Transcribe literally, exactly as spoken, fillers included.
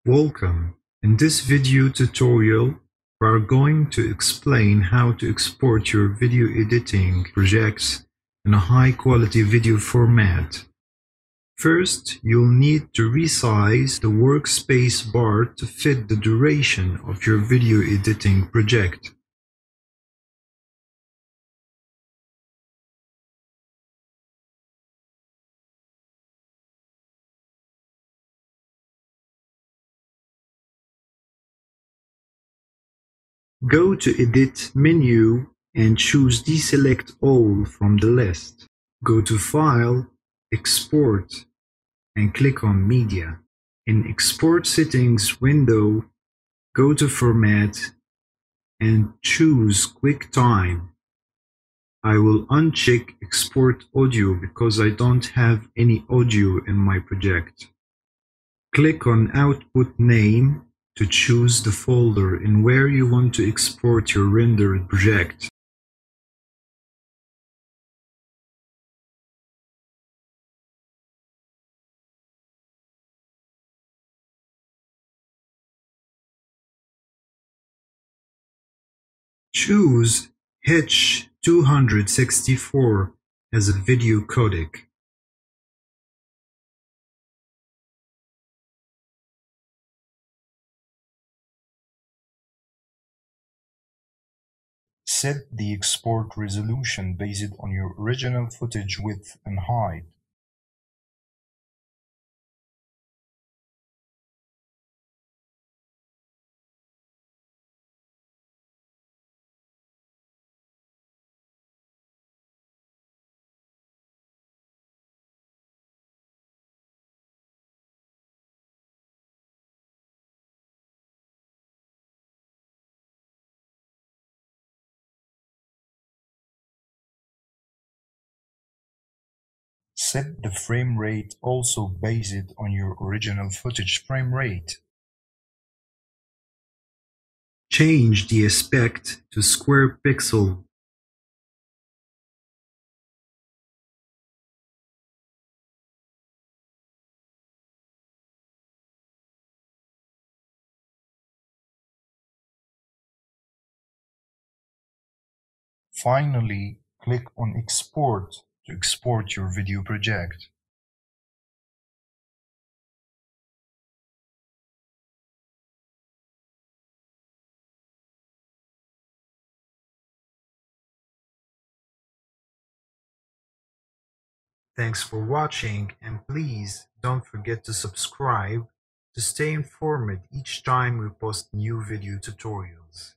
Welcome. In this video tutorial, we are going to explain how to export your video editing projects in a high-quality video format. First, you'll need to resize the workspace bar to fit the duration of your video editing project. Go to Edit menu and choose Deselect All from the list. Go to File, Export, and click on Media. In Export Settings window, go to Format and choose QuickTime. I will uncheck Export Audio because I don't have any audio in my project. Click on Output Name to choose the folder in where you want to export your rendered project. Choose H two sixty-four as a video codec. Set the export resolution based on your original footage width and height. Set the frame rate also based on your original footage frame rate. Change the aspect to square pixel. Finally, click on Export to export your video project. Thanks for watching, and please don't forget to subscribe to stay informed each time we post new video tutorials.